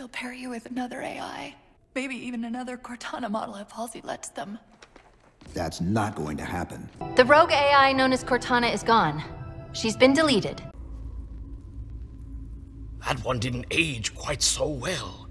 They'll pair you with another AI. Maybe even another Cortana model if Halsey lets them. That's not going to happen. The rogue AI known as Cortana is gone. She's been deleted. That one didn't age quite so well.